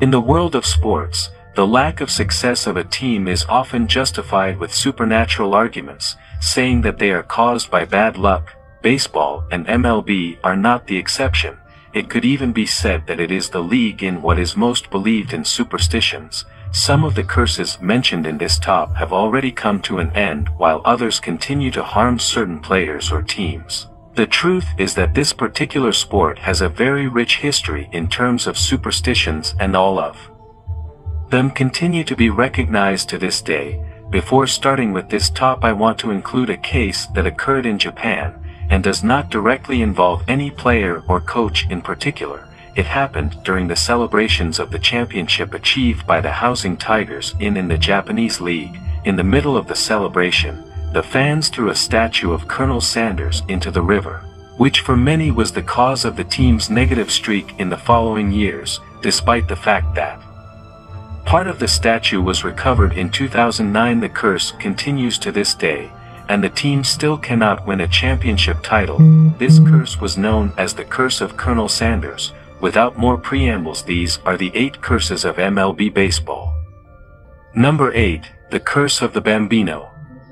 In the world of sports, the lack of success of a team is often justified with supernatural arguments, saying that they are caused by bad luck. Baseball and MLB are not the exception. It could even be said that it is the league in what is most believed in superstitions. Some of the curses mentioned in this top have already come to an end, while others continue to harm certain players or teams. The truth is that this particular sport has a very rich history in terms of superstitions, and all of them continue to be recognized to this day. Before starting with this top, I want to include a case that occurred in Japan, and does not directly involve any player or coach in particular. It happened during the celebrations of the championship achieved by the Housing Tigers in the Japanese league. In the middle of the celebration, the fans threw a statue of Colonel Sanders into the river, which for many was the cause of the team's negative streak in the following years, despite the fact that part of the statue was recovered in 2009. The curse continues to this day, and the team still cannot win a championship title. This curse was known as the Curse of Colonel Sanders. Without more preambles, these are the 8 curses of MLB baseball. Number 8, the Curse of the Bambino.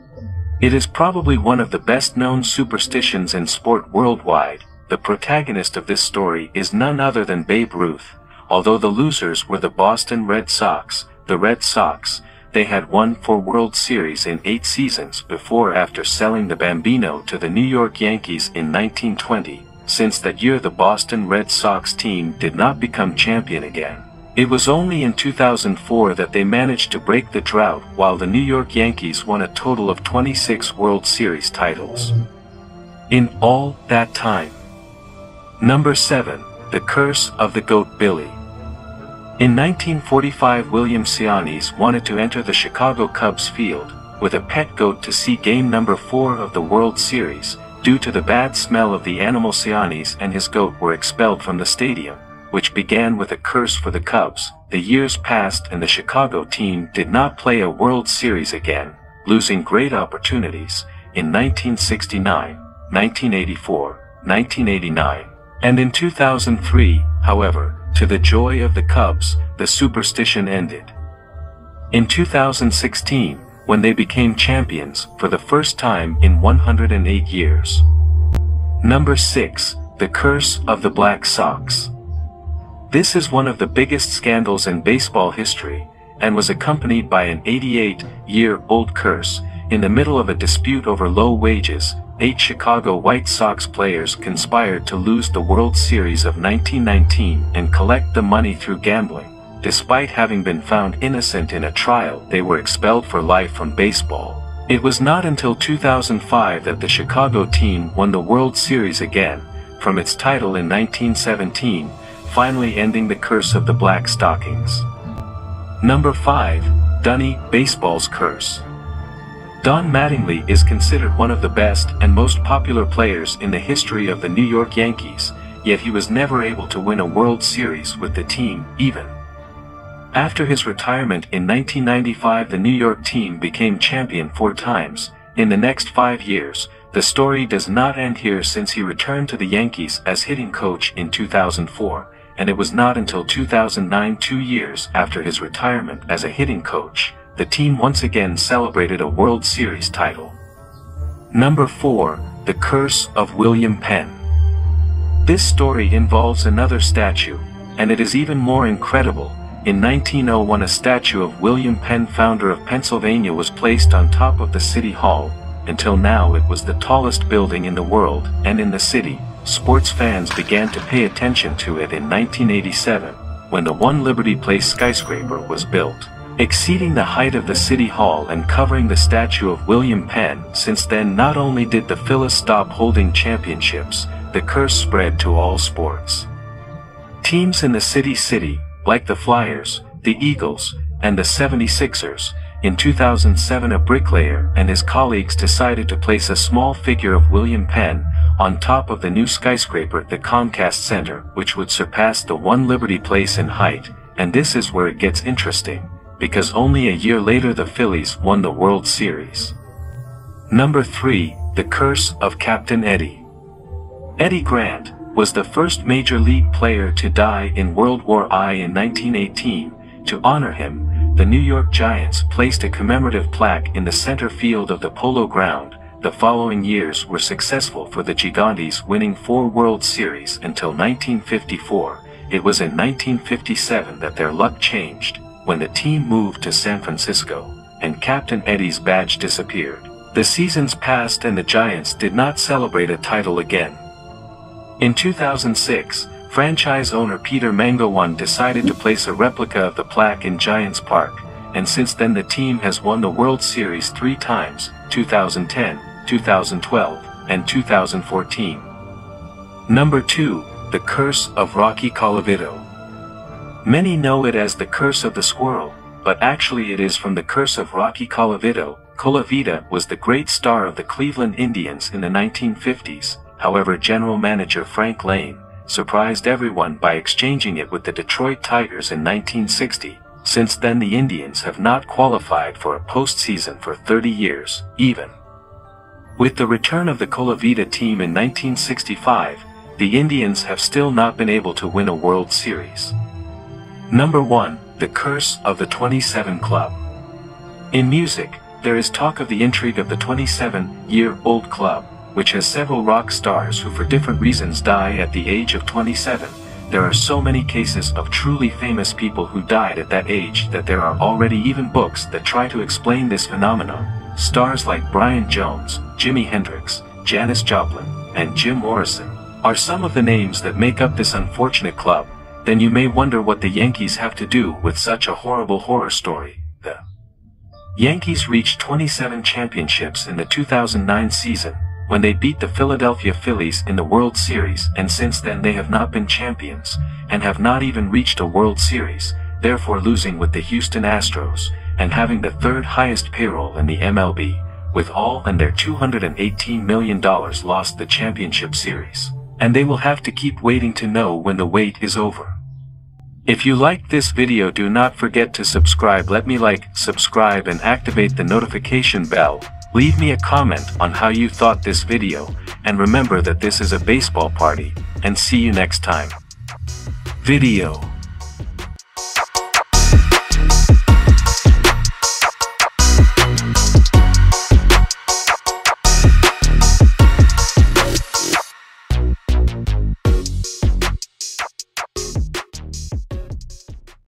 It is probably one of the best-known superstitions in sport worldwide. The protagonist of this story is none other than Babe Ruth. Although the losers were the Boston Red Sox, they had won 4 World Series in 8 seasons before, after selling the Bambino to the New York Yankees in 1920. Since that year, the Boston Red Sox team did not become champion again. It was only in 2004 that they managed to break the drought, while the New York Yankees won a total of 26 World Series titles in all that time. Number 7, the Curse of the Goat Billy. In 1945, William Sionis wanted to enter the Chicago Cubs field with a pet goat to see game number 4 of the World Series. Due to the bad smell of the animal, Sionis and his goat were expelled from the stadium, which began with a curse for the Cubs. The years passed and the Chicago team did not play a World Series again, losing great opportunities in 1969, 1984, 1989, and in 2003. However, to the joy of the Cubs, the superstition ended in 2016, when they became champions for the first time in 108 years. Number 6, the Curse of the Black Sox. This is one of the biggest scandals in baseball history, and was accompanied by an 88-year-old curse. In the middle of a dispute over low wages, 8 Chicago White Sox players conspired to lose the World Series of 1919 and collect the money through gambling. Despite having been found innocent in a trial, they were expelled for life from baseball. It was not until 2005 that the Chicago team won the World Series again, from its title in 1917, finally ending the curse of the Black Stockings. Number 5, Dunny, baseball's curse. Don Mattingly is considered one of the best and most popular players in the history of the New York Yankees, yet he was never able to win a World Series with the team, even after his retirement in 1995. The New York team became champion 4 times. In the next 5 years, the story does not end here, since he returned to the Yankees as hitting coach in 2004, and it was not until 2009, 2 years after his retirement as a hitting coach, the team once again celebrated a World Series title. Number 4, the Curse of William Penn. This story involves another statue, and it is even more incredible. In 1901, a statue of William Penn, founder of Pennsylvania, was placed on top of the City Hall. Until now, it was the tallest building in the world, and in the city, sports fans began to pay attention to it in 1987, when the One Liberty Place skyscraper was built, exceeding the height of the City Hall and covering the statue of William Penn. Since then, not only did the Phillies stop holding championships, the curse spread to all sports. Teams in the city, like the Flyers, the Eagles, and the 76ers. In 2007, a bricklayer and his colleagues decided to place a small figure of William Penn on top of the new skyscraper at the Comcast Center, which would surpass the One Liberty Place in height. And this is where it gets interesting, because only a year later the Phillies won the World Series. Number 3, the Curse of Captain Eddie. Eddie Grant was the first Major League player to die in World War I in 1918. To honor him, the New York Giants placed a commemorative plaque in the center field of the Polo Ground. The following years were successful for the Gigantes, winning 4 World Series until 1954. It was in 1957 that their luck changed, when the team moved to San Francisco, and Captain Eddie's badge disappeared. The seasons passed and the Giants did not celebrate a title again. In 2006, franchise owner Peter Mangowan decided to place a replica of the plaque in Giants Park, and since then the team has won the World Series 3 times, 2010, 2012, and 2014. Number 2. The Curse of Rocky Colavito. Many know it as the Curse of the Squirrel, but actually it is from the Curse of Rocky Colavito. Colavita was the great star of the Cleveland Indians in the 1950s. However, general manager Frank Lane surprised everyone by exchanging it with the Detroit Tigers in 1960. Since then the Indians have not qualified for a postseason for 30 years, even. With the return of the Colavita team in 1965, the Indians have still not been able to win a World Series. Number 1. The Curse of the 27 Club. In music, there is talk of the intrigue of the 27-year-old club, which has several rock stars who for different reasons die at the age of 27. There are so many cases of truly famous people who died at that age that there are already even books that try to explain this phenomenon. Stars like Brian Jones, Jimi Hendrix, Janis Joplin, and Jim Morrison are some of the names that make up this unfortunate club. Then you may wonder what the Yankees have to do with such a horrible horror story. The Yankees reached 27 championships in the 2009 season, when they beat the Philadelphia Phillies in the World Series, and since then they have not been champions, and have not even reached a World Series, therefore losing with the Houston Astros, and having the 3rd highest payroll in the MLB, with all and their $218 million lost the championship series. And they will have to keep waiting to know when the wait is over. If you liked this video, do not forget to subscribe. Let me like, subscribe and activate the notification bell. Leave me a comment on how you thought this video, and remember that this is a baseball party, and see you next time. Video.